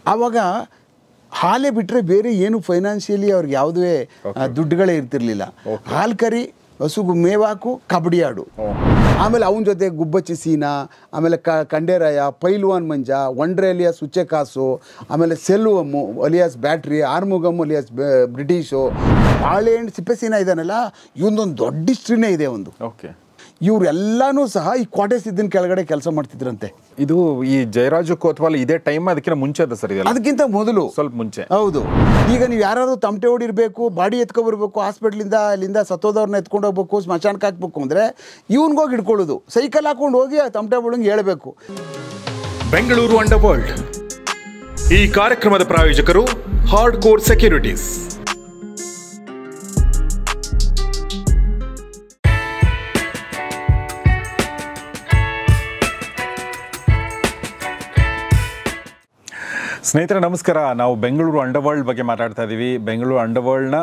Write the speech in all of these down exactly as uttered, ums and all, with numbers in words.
ಆವಾಗ ಹಾಲೇ ಬಿಟ್ಟರೆ ಬೇರೆ ಏನು ಫೈನಾನ್ಷಿಯಲಿ ಅವ್ರಿಗೆ ಯಾವುದೇ ದುಡ್ಡುಗಳೇ ಇರ್ತಿರ್ಲಿಲ್ಲ. ಹಾಲು ಕರಿ, ಹಸುಗು ಮೇವಾಕು, ಕಬಡ್ಡಿ ಆಡು, ಆಮೇಲೆ ಅವನ ಜೊತೆ ಗುಬ್ಬಚ್ಚಿ ಸೀನಾ, ಆಮೇಲೆ ಕ ಕಂಡೇರಾಯ, ಪೈಲ್ವಾನ್ ಮಂಜ, ಒಂಡ್ರೆ ಅಲಿಯಾಸ್ ಉಚ್ಚೆ ಕಾಸು, ಆಮೇಲೆ Selvam alias battery, Arumugam alias British, ಬಾಳೆಹಣ್ಣು ಸಿಪ್ಪೆ ಸೀನಾ ಇದಾನಲ್ಲ, ಇವೊಂದೊಂದು ದೊಡ್ಡ ಹಿಸ್ಟ್ರಿನೇ ಇದೆ ಒಂದು. ಓಕೆ, ಇವರೆಲ್ಲನೂ ಸಹ ಈ ಕೋಟೆ ಸಿದ್ದಿನ ಕೆಳಗಡೆ ಕೆಲಸ ಮಾಡ್ತಿದ್ರಂತೆ. ಇದು ಈ ಜಯರಾಜು ಕೋತ್ವಾಲ್ ಇದೇ ಟೈಮ್ ಅದಕ್ಕಿಂತ ಮುಂಚೆ ಅದ ಸರ್? ಅದಕ್ಕಿಂತ ಮೊದಲು ಸ್ವಲ್ಪ ಮುಂಚೆ. ಹೌದು. ಈಗ ನೀವು ಯಾರಾದ್ರೂ ತಮಟೆ ಹೊಡಿರ್ಬೇಕು, ಬಾಡಿ ಎತ್ಕೊಬರ್ಬೇಕು, ಹಾಸ್ಪಿಟ್ಲಿಂದ ಅಲ್ಲಿಂದ ಸತ್ತೋದವ್ರನ್ನ ಎತ್ಕೊಂಡು ಹೋಗ್ಬೇಕು, ಸ್ಮಶಾನಕ್ಕೆ ಹಾಕ್ಬೇಕು ಅಂದರೆ ಇವನ್ಗೋಗಿ ಹಿಡ್ಕೊಳ್ಳೋದು, ಸೈಕಲ್ ಹಾಕೊಂಡು ಹೋಗಿ ಆ ತಮಟೆ ಬಳ್ಳಂಗೆ ಹೇಳಬೇಕು. ಬೆಂಗಳೂರು ಅಂಡರ್ ವರ್ಲ್ಡ್ ಈ ಕಾರ್ಯಕ್ರಮದ ಪ್ರಾಯೋಜಕರು ಹಾರ್ಡ್ ಕೋರ್ ಸೆಕ್ಯೂರಿಟೀಸ್. ಸ್ನೇಹಿತರೆ ನಮಸ್ಕಾರ. ನಾವು ಬೆಂಗಳೂರು ಅಂಡರ್ ವರ್ಲ್ಡ್ ಬಗ್ಗೆ ಮಾತಾಡ್ತಾ ಇದ್ದೀವಿ. ಬೆಂಗಳೂರು ಅಂಡರ್ ವರ್ಲ್ಡ್ನ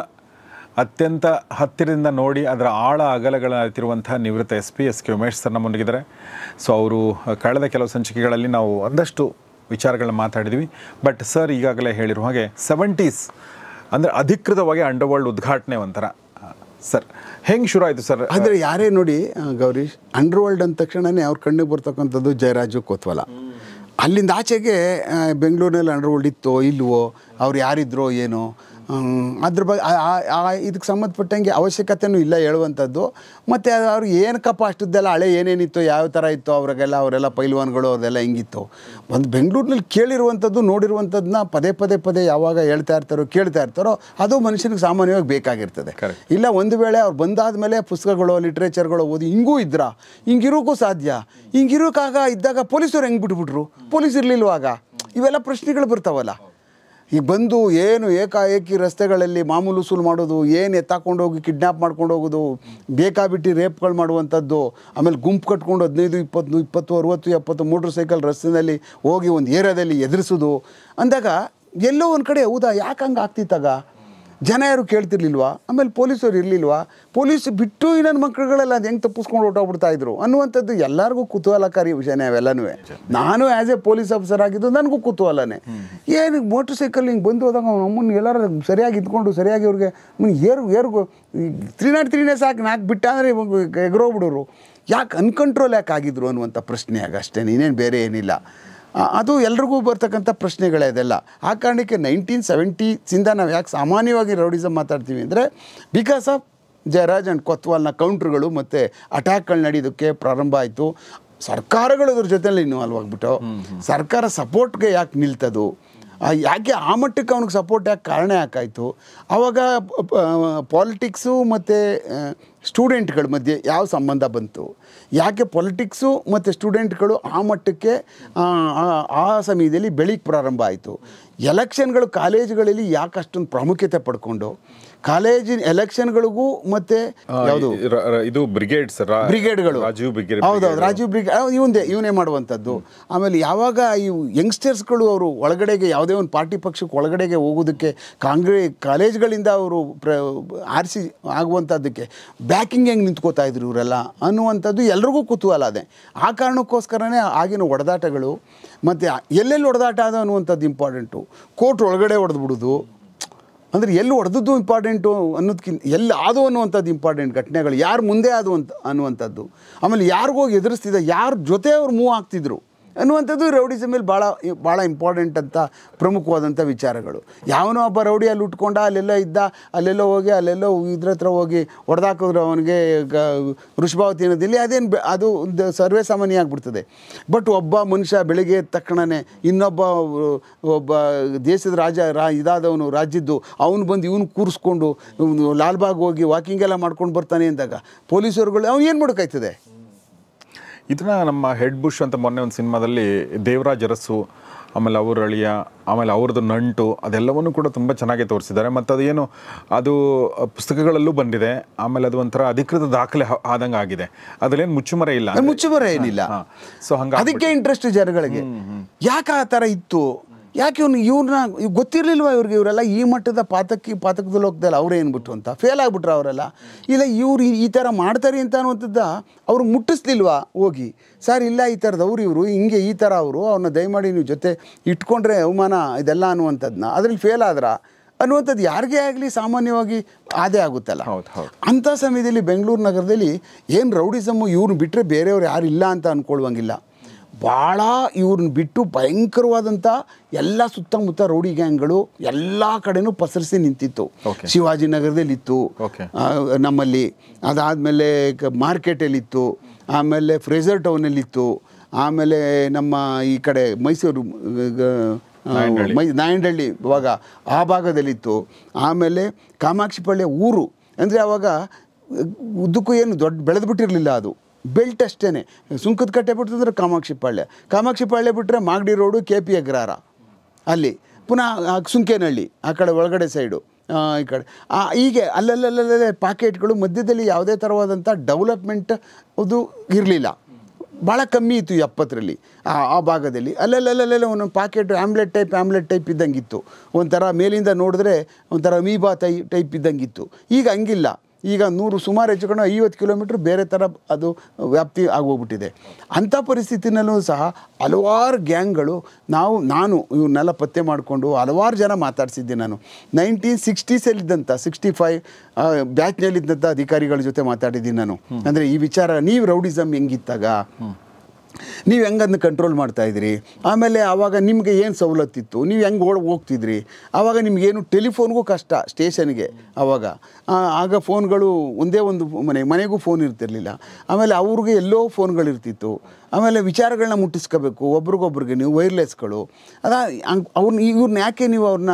ಅತ್ಯಂತ ಹತ್ತಿರದಿಂದ ನೋಡಿ ಅದರ ಆಳ ಅಗಲಗಳಾಗಿರುವಂಥ ನಿವೃತ್ತ S P S K Umesh sir ನಮ್ಮೊಂದಿಗಿದ್ದಾರೆ. ಸೊ ಅವರು ಕಳೆದ ಕೆಲವು ಸಂಚಿಕೆಗಳಲ್ಲಿ ನಾವು ಒಂದಷ್ಟು ವಿಚಾರಗಳನ್ನ ಮಾತಾಡಿದ್ವಿ. ಬಟ್ ಸರ್ ಈಗಾಗಲೇ ಹೇಳಿರುವ ಹಾಗೆ ಸೆವೆಂಟೀಸ್ ಅಂದರೆ ಅಧಿಕೃತವಾಗಿ ಅಂಡರ್ ವರ್ಲ್ಡ್ ಉದ್ಘಾಟನೆ ಒಂಥರ. ಸರ್ ಹೆಂಗೆ ಶುರು ಆಯಿತು ಸರ್? ಆದರೆ ಯಾರೇ ನೋಡಿ ಗೌರೀಶ್, ಅಂಡರ್ ವರ್ಲ್ಡ್ ಅಂದ ತಕ್ಷಣವೇ ಅವ್ರ ಕಣ್ಣಿಗೆ ಬರ್ತಕ್ಕಂಥದ್ದು ಜಯರಾಜು ಕೋತ್ವಾಲ. ಅಲ್ಲಿಂದ ಆಚೆಗೆ ಬೆಂಗಳೂರಿನಲ್ಲಿ ಅಂಡರ್ ವರ್ಲ್ಡ್ ಇತ್ತೋ ಇಲ್ವೋ, ಅವ್ರು ಯಾರಿದ್ರೋ ಏನೋ, ಅದ್ರ ಬಗ್ಗೆ ಇದಕ್ಕೆ ಸಂಬಂಧಪಟ್ಟಂಗೆ ಅವಶ್ಯಕತೆಯೂ ಇಲ್ಲ ಹೇಳುವಂಥದ್ದು. ಮತ್ತು ಅವ್ರಿಗೆ ಏನಕ್ಕಪ್ಪ ಅಷ್ಟದ್ದೆಲ್ಲ ಹಳೆ ಏನೇನಿತ್ತು, ಯಾವ ಥರ ಇತ್ತು ಅವ್ರಿಗೆಲ್ಲ, ಅವರೆಲ್ಲ ಪೈಲ್ವಾನ್ಗಳು ಅದೆಲ್ಲ ಹೆಂಗಿತ್ತು. ಒಂದು ಬೆಂಗಳೂರಿನಲ್ಲಿ ಕೇಳಿರುವಂಥದ್ದು, ನೋಡಿರುವಂಥದ್ದನ್ನ ಪದೇ ಪದೇ ಪದೇ ಯಾವಾಗ ಹೇಳ್ತಾ ಇರ್ತಾರೋ ಕೇಳ್ತಾ ಇರ್ತಾರೋ ಅದು ಮನುಷ್ಯನಿಗೆ ಸಾಮಾನ್ಯವಾಗಿ ಬೇಕಾಗಿರ್ತದೆ. ಇಲ್ಲ ಒಂದು ವೇಳೆ ಅವ್ರು ಬಂದಾದ ಮೇಲೆ ಪುಸ್ತಕಗಳು ಲಿಟ್ರೇಚರ್ಗಳು ಓದಿ ಹಿಂಗೂ ಇದ್ರ, ಹಿಂಗಿರೋಕ್ಕೂ ಸಾಧ್ಯ, ಹಿಂಗಿರೋಕ್ಕಾಗ ಇದ್ದಾಗ ಪೊಲೀಸರು ಹೆಂಗೆ ಬಿಟ್ಬಿಟ್ರು, ಪೊಲೀಸ್ ಇರಲಿಲ್ವಾಗ, ಇವೆಲ್ಲ ಪ್ರಶ್ನೆಗಳು ಬರ್ತಾವಲ್ಲ. ಈಗ ಬಂದು ಏನು ಏಕಾಏಕಿ ರಸ್ತೆಗಳಲ್ಲಿ ಮಾಮೂಲು ವಸೂಲು ಮಾಡೋದು, ಏನು ಎತ್ತಾಕೊಂಡು ಹೋಗಿ ಕಿಡ್ನ್ಯಾಪ್ ಮಾಡ್ಕೊಂಡು ಹೋಗೋದು, ಬೇಕಾಬಿಟ್ಟು ರೇಪ್ಗಳು ಮಾಡುವಂಥದ್ದು, ಆಮೇಲೆ ಗುಂಪು ಕಟ್ಕೊಂಡು ಹದಿನೈದು ಇಪ್ಪತ್ತು ಇಪ್ಪತ್ತು ಅರುವತ್ತು ಎಪ್ಪತ್ತು ಮೋಟ್ರ್ ಸೈಕಲ್ ರಸ್ತೆಯಲ್ಲಿ ಹೋಗಿ ಒಂದು ಏರಿಯಾದಲ್ಲಿ ಎದುರಿಸೋದು ಅಂದಾಗ ಎಲ್ಲೋ ಒಂದು ಕಡೆ ಹೌದಾ ಯಾಕೆ ಹಂಗೆ ಆಗ್ತಿತ್ತಾಗ, ಜನ ಯಾರು ಕೇಳ್ತಿರ್ಲಿಲ್ವಾ, ಆಮೇಲೆ ಪೊಲೀಸರು ಇರಲಿಲ್ವಾ, ಪೊಲೀಸ್ ಬಿಟ್ಟು ಇನ್ನೊಂದು ಮಕ್ಕಳುಗಳೆಲ್ಲ ಅದು ಹೆಂಗೆ ತಪ್ಪಿಸ್ಕೊಂಡು ಹೊಟ್ಟೋಗ್ಬಿಡ್ತಾ ಇದ್ರು ಅನ್ನುವಂಥದ್ದು ಎಲ್ಲರಿಗೂ ಕುತೂಹಲಕಾರಿ ವಿಷಯನೇ ಅವೆಲ್ಲನೂ. ನಾನು ಆ್ಯಸ್ ಎ ಪೊಲೀಸ್ ಆಫೀಸರ್ ಆಗಿದ್ದು ನನಗೂ ಕುತೂಹಲನೇ. ಏನು ಮೋಟ್ರ್ ಸೈಕಲ್ ಹಿಂಗೆ ಬಂದು ಹೋದಾಗ ನಮ್ಮನ್ನು ಎಲ್ಲರೂ ಸರಿಯಾಗಿ ಇದ್ಕೊಂಡು ಸರಿಯಾಗಿ ಅವ್ರಿಗೆ ಏರು ಏರ್ಗು ತ್ರೀ ನಾಟ್ ತ್ರೀನೇ ಸಾಕು, ನಾಲ್ಕು ಬಿಟ್ಟ ಅಂದರೆ ಎಗರೋಗ್ಬಿಡೋರು, ಯಾಕೆ ಅನ್ಕಂಟ್ರೋಲ್ ಯಾಕೆ ಆಗಿದ್ರು ಅನ್ನುವಂಥ ಪ್ರಶ್ನೆ ಆಗ ಅಷ್ಟೇ, ಇನ್ನೇನು ಬೇರೆ ಏನಿಲ್ಲ. ಅದು ಎಲ್ರಿಗೂ ಬರ್ತಕ್ಕಂಥ ಪ್ರಶ್ನೆಗಳೇ ಅದೆಲ್ಲ. ಆ ಕಾರಣಕ್ಕೆ ನೈನ್ಟೀನ್ ಸೆವೆಂಟೀಸಿಂದ ನಾವು ಯಾಕೆ ಸಾಮಾನ್ಯವಾಗಿ ರೌಡಿಸಮ್ ಮಾತಾಡ್ತೀವಿ ಅಂದರೆ ಬಿಕಾಸ್ ಆಫ್ ಜಯರಾಜ್ ಆ್ಯಂಡ್ ಕೊತ್ವಾಲ್ನ ಕೌಂಟ್ರುಗಳು ಮತ್ತು ಅಟ್ಯಾಕ್ಗಳು ನಡೆಯೋದಕ್ಕೆ ಪ್ರಾರಂಭ ಆಯಿತು. ಸರ್ಕಾರಗಳು ಅದ್ರ ಜೊತೆಯಲ್ಲಿ ಇನ್ವಾಲ್ವ್ ಆಗಿಬಿಟ್ಟು ಸರ್ಕಾರ ಸಪೋರ್ಟ್ಗೆ ಯಾಕೆ ನಿಲ್ತದು, ಯಾಕೆ ಆ ಮಟ್ಟಕ್ಕೆ ಅವ್ನಿಗೆ ಸಪೋರ್ಟ್ ಯಾಕೆ ಕಾರಣ ಯಾಕಾಯಿತು, ಆವಾಗ ಪಾಲಿಟಿಕ್ಸು ಮತ್ತು ಸ್ಟೂಡೆಂಟ್ಗಳ ಮಧ್ಯೆ ಯಾವ ಸಂಬಂಧ ಬಂತು, ಯಾಕೆ ಪೊಲಿಟಿಕ್ಸು ಮತ್ತು ಸ್ಟೂಡೆಂಟ್ಗಳು ಆ ಮಟ್ಟಕ್ಕೆ ಆ ಸಮಯದಲ್ಲಿ ಬೆಳೀಕ್ಕೆ ಪ್ರಾರಂಭ ಆಯಿತು, ಎಲೆಕ್ಷನ್ಗಳು ಕಾಲೇಜುಗಳಲ್ಲಿ ಯಾಕೆ ಅಷ್ಟೊಂದು ಪ್ರಾಮುಖ್ಯತೆ ಪಡ್ಕೊಂಡು ಕಾಲೇಜಿನ ಎಲೆಕ್ಷನ್ಗಳಿಗೂ ಮತ್ತು ಯಾವುದು ಇದು ಬ್ರಿಗೇಡ್ ಸರ್ ಬ್ರಿಗೇಡ್ಗಳು ರಾಜೀವ್ ಬ್ರಿಗೇಡ್ ಹೌದೌದು ರಾಜೀವ್ ಬ್ರಿಗೇಡ್ ಇವನೇ ಇವನೇ ಮಾಡುವಂಥದ್ದು. ಆಮೇಲೆ ಯಾವಾಗ ಇವು ಯಂಗ್ಸ್ಟರ್ಸ್ಗಳು ಅವರು ಒಳಗಡೆಗೆ ಯಾವುದೇ ಒಂದು ಪಾರ್ಟಿ ಪಕ್ಷಕ್ಕೆ ಒಳಗಡೆಗೆ ಹೋಗೋದಕ್ಕೆ ಕಾಂಗ್ರೆ ಕಾಲೇಜ್ಗಳಿಂದ ಅವರು ಪ್ರ ಆರಿಸಿ ಆಗುವಂಥದ್ದಕ್ಕೆ ಬ್ಯಾಕಿಂಗ್ ಹೆಂಗೆ ನಿಂತ್ಕೋತಾ ಇದ್ರು ಇವರೆಲ್ಲ ಅನ್ನುವಂಥದ್ದು ಎಲ್ರಿಗೂ ಕುತೂಹಲ ಅದೇ. ಆ ಕಾರಣಕ್ಕೋಸ್ಕರನೇ ಆಗಿನ ಹೊಡೆದಾಟಗಳು ಮತ್ತು ಎಲ್ಲೆಲ್ಲಿ ಹೊಡೆದಾಟ ಆದ ಅನ್ನುವಂಥದ್ದು ಇಂಪಾರ್ಟೆಂಟು. ಕೋರ್ಟ್ ಒಳಗಡೆ ಹೊಡೆದ್ಬಿಡೋದು ಅಂದರೆ ಎಲ್ಲಿ ಹೊಡೆದದ್ದು ಇಂಪಾರ್ಟೆಂಟು ಅನ್ನೋದಕ್ಕಿಂತ ಎಲ್ಲಿ ಆದವು ಅನ್ನುವಂಥದ್ದು ಇಂಪಾರ್ಟೆಂಟ್ ಘಟನೆಗಳು, ಯಾರು ಮುಂದೆ ಆದವು ಅಂತ ಅನ್ನುವಂಥದ್ದು, ಆಮೇಲೆ ಯಾರಿಗೋಗಿ ಎದುರಿಸ್ತಿದ್ದ, ಯಾರ ಜೊತೆ ಅವ್ರು ಮೂವ್ ಆಗ್ತಿದ್ರು ಅನ್ನುವಂಥದ್ದು ರೌಡಿಸಮಲ್ಲಿ ಭಾಳ ಭಾಳ ಇಂಪಾರ್ಟೆಂಟ್ ಅಂತ ಪ್ರಮುಖವಾದಂಥ ವಿಚಾರಗಳು. ಯಾವನೋ ಒಬ್ಬ ರೌಡಿ ಅಲ್ಲಿ ಉಟ್ಕೊಂಡ ಅಲ್ಲೆಲ್ಲ ಇದ್ದ, ಅಲ್ಲೆಲ್ಲೋ ಹೋಗಿ ಅಲ್ಲೆಲ್ಲೋ ಇದ್ರ ಹತ್ರ ಹೋಗಿ ಹೊಡೆದಾಕಿದ್ರು ಅವನಿಗೆ ವೃಷಭಾವತಿ ಅನ್ನೋದಿಲ್ಲ, ಅದೇನು ಅದು ಒಂದು ಸರ್ವೇ ಸಾಮಾನ್ಯ ಆಗಿಬಿಡ್ತದೆ. ಬಟ್ ಒಬ್ಬ ಮನುಷ್ಯ ಬೆಳಿಗ್ಗೆ ಎದ್ದ ತಕ್ಷಣವೇ ಇನ್ನೊಬ್ಬ ಒಬ್ಬ ದೇಶದ ರಾಜ ರಾ ಇದಾದವನು ರಾಜ್ಯದ್ದು ಅವನು ಬಂದು ಇವನು ಕೂರಿಸ್ಕೊಂಡು ಲಾಲ್ಬಾಗ್ ಹೋಗಿ ವಾಕಿಂಗ್ ಎಲ್ಲ ಮಾಡ್ಕೊಂಡು ಬರ್ತಾನೆ ಅಂದಾಗ ಪೊಲೀಸರುಗಳು ಅವ್ನು ಏನು ಮಾಡೋಕ್ಕಾಯ್ತದೆ. ಇದನ್ನ ನಮ್ಮ ಹೆಡ್ ಬುಷ್ ಅಂತ ಮೊನ್ನೆ ಒಂದು ಸಿನಿಮಾದಲ್ಲಿ ದೇವರಾಜ್ ಅರಸು, ಆಮೇಲೆ ಅವ್ರ ಅಳಿಯ, ಆಮೇಲೆ ಅವ್ರದ್ದು ನಂಟು ಅದೆಲ್ಲವನ್ನೂ ಕೂಡ ತುಂಬ ಚೆನ್ನಾಗಿ ತೋರಿಸಿದ್ದಾರೆ. ಮತ್ತು ಅದೇನು ಅದು ಪುಸ್ತಕಗಳಲ್ಲೂ ಬಂದಿದೆ, ಆಮೇಲೆ ಅದು ಒಂಥರ ಅಧಿಕೃತ ದಾಖಲೆ ಆದಂಗೆ ಆಗಿದೆ, ಅದರಲ್ಲೇನು ಮುಚ್ಚುಮರೆ ಇಲ್ಲ ಮುಚ್ಚುಮರೆ ಏನಿಲ್ಲ. ಸೊ ಹಂಗೆ ಅದಕ್ಕೆ ಇಂಟ್ರೆಸ್ಟ್ ಜನಗಳಿಗೆ, ಯಾಕೆ ಆ ಥರ ಇತ್ತು, ಯಾಕೆ ಇವ್ನು ಇವ್ರನ್ನ ಗೊತ್ತಿರಲಿಲ್ವ ಇವ್ರಿಗೆ ಇವರೆಲ್ಲ ಈ ಮಟ್ಟದ ಪಾತಕಿ ಪಾತಕದಲ್ಲಿ ಹೋಗ್ದಲ್ಲ ಅವರೇ ಏನ್ಬಿಟ್ರು ಅಂತ ಫೇಲ್ ಆಗಿಬಿಟ್ರು ಅವರೆಲ್ಲ. ಇಲ್ಲ ಇವ್ರು ಈ ಥರ ಮಾಡ್ತಾರೆ ಅಂತ ಅನ್ನುವಂಥದ್ದು ಅವರು ಮುಟ್ಟಿಸ್ಲಿಲ್ವಾ ಹೋಗಿ, ಸರ್ ಇಲ್ಲ ಈ ಥರದವ್ರು ಇವರು ಹಿಂಗೆ ಈ ಥರ ಅವರು ಅವ್ರನ್ನ ದಯಮಾಡಿ ನೀವು ಜೊತೆ ಇಟ್ಕೊಂಡ್ರೆ ಅವಮಾನ ಇದೆಲ್ಲ ಅನ್ನುವಂಥದ್ದನ್ನ ಅದ್ರಲ್ಲಿ ಫೇಲ್ ಆದ್ರ ಅನ್ನುವಂಥದ್ದು ಯಾರಿಗೇ ಆಗಲಿ ಸಾಮಾನ್ಯವಾಗಿ ಅದೇ ಆಗುತ್ತಲ್ಲ. ಅಂಥ ಸಮಯದಲ್ಲಿ ಬೆಂಗಳೂರು ನಗರದಲ್ಲಿ ಏನು ರೌಡಿಸಮ್ಮು ಇವ್ರನ್ನ ಬಿಟ್ಟರೆ ಬೇರೆಯವ್ರು ಯಾರು ಇಲ್ಲ ಅಂತ ಅಂದ್ಕೊಳ್ಳುವಂಗಿಲ್ಲ. ಭಾಳ ಇವ್ರನ್ನ ಬಿಟ್ಟು ಭಯಂಕರವಾದಂಥ ಎಲ್ಲ ಸುತ್ತಮುತ್ತ ರೌಡಿ ಗ್ಯಾಂಗ್ಗಳು ಎಲ್ಲ ಕಡೆನೂ ಪಸರಿಸಿ ನಿಂತಿತ್ತು. ಶಿವಾಜಿನಗರದಲ್ಲಿತ್ತು ನಮ್ಮಲ್ಲಿ, ಅದಾದಮೇಲೆ ಮಾರ್ಕೆಟಲ್ಲಿತ್ತು, ಆಮೇಲೆ ಫ್ರೇಜರ್ ಟೌನಲ್ಲಿತ್ತು, ಆಮೇಲೆ ನಮ್ಮ ಈ ಕಡೆ ಮೈಸೂರು ಮೈ ನಾಯಂಡಹಳ್ಳಿ ಇವಾಗ ಆ ಭಾಗದಲ್ಲಿತ್ತು, ಆಮೇಲೆ ಕಾಮಾಕ್ಷಿಪಾಳ್ಯ ಊರು ಅಂದರೆ ಆವಾಗ ಉದ್ದಕ್ಕೂ ಏನು ದೊಡ್ಡ ಬೆಳೆದ್ಬಿಟ್ಟಿರಲಿಲ್ಲ, ಅದು ಬೆಲ್ಟ್ ಅಷ್ಟೇ. ಸುಂಕದ ಕಟ್ಟೆ ಬಿಡ್ತಂದ್ರೆ ಕಾಮಾಕ್ಷಿಪಾಳ್ಯ, ಕಾಮಾಕ್ಷಿಪಾಳ್ಯ ಬಿಟ್ಟರೆ Magadi road, K P Agrahara, ಅಲ್ಲಿ ಪುನಃ ಸುಂಕೇನಹಳ್ಳಿ ಆ ಕಡೆ ಒಳಗಡೆ ಸೈಡು ಈ ಕಡೆ ಹೀಗೆ ಅಲ್ಲಲ್ಲಲ್ಲೇ ಪಾಕೆಟ್ಗಳು. ಮಧ್ಯದಲ್ಲಿ ಯಾವುದೇ ಥರವಾದಂಥ ಡೆವಲಪ್ಮೆಂಟ್ ಅದು ಇರಲಿಲ್ಲ, ಭಾಳ ಕಮ್ಮಿ ಇತ್ತು ಎಪ್ಪತ್ತರಲ್ಲಿ ಆ ಭಾಗದಲ್ಲಿ. ಅಲ್ಲಲ್ಲಲ್ಲೇ ಒಂದೊಂದು pocket omelette type omelette type ಇದ್ದಂಗಿತ್ತು, ಒಂಥರ ಮೇಲಿಂದ ನೋಡಿದ್ರೆ ಒಂಥರ ಮೀಬಾ ತೈ ಟೈಪ್ ಇದ್ದಂಗಿತ್ತು. ಈಗ ಹಂಗಿಲ್ಲ, ಈಗ ನೂರು ಸುಮಾರು ಹೆಚ್ಚು ಕಡೆ ಐವತ್ತು ಕಿಲೋಮೀಟ್ರ್ ಬೇರೆ ಥರ ಅದು ವ್ಯಾಪ್ತಿ ಆಗೋಗ್ಬಿಟ್ಟಿದೆ. ಅಂಥ ಪರಿಸ್ಥಿತಿನಲ್ಲೂ ಸಹ ಹಲವಾರು ಗ್ಯಾಂಗ್ಗಳು ನಾವು ನಾನು ಇವನ್ನೆಲ್ಲ ಪತ್ತೆ ಮಾಡಿಕೊಂಡು ಹಲವಾರು ಜನ ಮಾತಾಡಿಸಿದ್ದೆ. ನಾನು ನೈನ್ಟೀನ್ ಸಿಕ್ಸ್ಟೀಸಲ್ಲಿದ್ದಂಥ ಸಿಕ್ಸ್ಟಿ ಫೈವ್ ಬ್ಯಾಚ್ನಲ್ಲಿದ್ದಂಥ ಅಧಿಕಾರಿಗಳ ಜೊತೆ ಮಾತಾಡಿದ್ದೀನಿ ನಾನು. ಅಂದರೆ ಈ ವಿಚಾರ ನೀವು ರೌಡಿಸಮ್ ಹೆಂಗಿತ್ತಾಗ, ನೀವು ಹೆಂಗೆ ಅದನ್ನ ಕಂಟ್ರೋಲ್ ಮಾಡ್ತಾಯಿದ್ರಿ, ಆಮೇಲೆ ಆವಾಗ ನಿಮಗೆ ಏನು ಸವಲತ್ತಿತ್ತು, ನೀವು ಹೆಂಗೆ ಓಡ್ ಹೋಗ್ತಿದ್ರಿ, ಆವಾಗ ನಿಮಗೇನು ಟೆಲಿಫೋನ್ಗೂ ಕಷ್ಟ ಸ್ಟೇಷನ್ಗೆ ಆವಾಗ. ಆಗ ಫೋನ್ಗಳು ಒಂದೇ ಒಂದು ಮನೆ ಮನೆಗೂ ಫೋನ್ ಇರ್ತಿರಲಿಲ್ಲ, ಆಮೇಲೆ ಅವ್ರಿಗೆ ಎಲ್ಲೋ ಫೋನ್ಗಳಿರ್ತಿತ್ತು. ಆಮೇಲೆ ವಿಚಾರಗಳನ್ನ ಮುಟ್ಟಿಸ್ಕೋಬೇಕು ಒಬ್ರಿಗೊಬ್ರಿಗೆ, ನೀವು ವೈರ್ಲೆಸ್ಗಳು ಅದ ಅವ್ರನ್ನ ಇವ್ರನ್ನ ಯಾಕೆ ನೀವು ಅವ್ರನ್ನ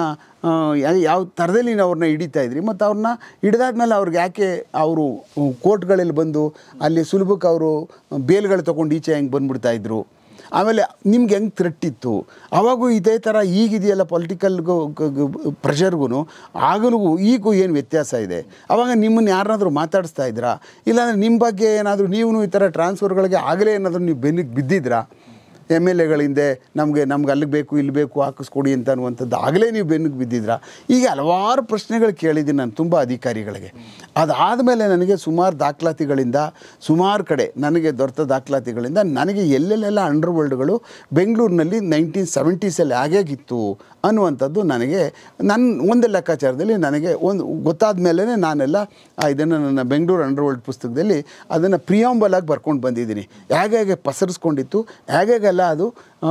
ಯಾವ ಥರದಲ್ಲಿ ನೀವು ಅವ್ರನ್ನ ಹಿಡಿತಾ ಇದ್ರಿ, ಮತ್ತು ಅವ್ರನ್ನ ಹಿಡಿದಾದ್ಮೇಲೆ ಅವ್ರಿಗೆ ಯಾಕೆ ಅವರು ಕೋರ್ಟ್ಗಳಲ್ಲಿ ಬಂದು ಅಲ್ಲಿ ಸುಲಭಕ್ಕೆ ಅವರು ಬೇಲ್ಗಳು ತೊಗೊಂಡು ಈಚೆ ಹೆಂಗೆ ಬಂದುಬಿಡ್ತಾಯಿದ್ರು, ಆಮೇಲೆ ನಿಮ್ಗೆ ಹೆಂಗೆ ಥ್ರೆಟ್ಟಿತ್ತು. ಆವಾಗೂ ಇದೇ ಥರ ಈಗಿದೆಯಲ್ಲ ಪೊಲಿಟಿಕಲ್ಗೂ ಪ್ರೆಷರ್ಗೂ ಆಗಲೂ ಈಗೂ ಏನು ವ್ಯತ್ಯಾಸ ಇದೆ. ಆವಾಗ ನಿಮ್ಮನ್ನು ಯಾರನ್ನಾದರೂ ಮಾತಾಡಿಸ್ತಾ ಇದ್ರಾ, ಇಲ್ಲಾಂದರೆ ನಿಮ್ಮ ಬಗ್ಗೆ ಏನಾದರೂ ನೀವು ಈ ಥರ ಟ್ರಾನ್ಸ್ಫರ್ಗಳಿಗೆ ಆಗಲೇ ಏನಾದರೂ ನೀವು ಬೆನ್ನಿಗೆ ಬಿದ್ದಿದ್ರಾ, ಎಮ್ ಎಲ್ ಎಗಳಿಂದೆ ನಮಗೆ ನಮ್ಗೆ ಅಲ್ಲಿಗೆ ಬೇಕು ಇಲ್ಲಿ ಬೇಕು ಹಾಕಿಸ್ಕೊಡಿ ಅಂತ ಅನ್ನುವಂಥದ್ದು ಆಗಲೇ ನೀವು ಬೆನ್ನಿಗೆ ಬಿದ್ದಿದ್ರಾ. ಈಗ ಹಲವಾರು ಪ್ರಶ್ನೆಗಳು ಕೇಳಿದ್ದೀನಿ ನಾನು ತುಂಬ ಅಧಿಕಾರಿಗಳಿಗೆ. ಅದಾದಮೇಲೆ ನನಗೆ ಸುಮಾರು ದಾಖಲಾತಿಗಳಿಂದ ಸುಮಾರು ಕಡೆ ನನಗೆ ದೊರೆತ ದಾಖಲಾತಿಗಳಿಂದ ನನಗೆ ಎಲ್ಲೆಲ್ಲೆಲ್ಲ ಅಂಡರ್ ವರ್ಲ್ಡ್ಗಳು ಬೆಂಗಳೂರಿನಲ್ಲಿ ನೈನ್ಟೀನ್ ಸೆವೆಂಟೀಸಲ್ಲಿ ಹೇಗಿತ್ತು ಅನ್ನುವಂಥದ್ದು ನನಗೆ ನನ್ನ ಒಂದು ಲೆಕ್ಕಾಚಾರದಲ್ಲಿ ನನಗೆ ಒಂದು ಗೊತ್ತಾದ ಮೇಲೇ ನಾನೆಲ್ಲ ಇದನ್ನು ನನ್ನ ಬೆಂಗಳೂರು ಅಂಡರ್ ವರ್ಲ್ಡ್ ಪುಸ್ತಕದಲ್ಲಿ ಅದನ್ನು ಪ್ರಿಯಾಂಬಲಾಗಿ ಬರ್ಕೊಂಡು ಬಂದಿದ್ದೀನಿ. ಹೇಗೆ ಹೇಗೆ ಪಸರಿಸ್ಕೊಂಡಿತ್ತು, ಹೇಗೆಲ್ಲ ಅದು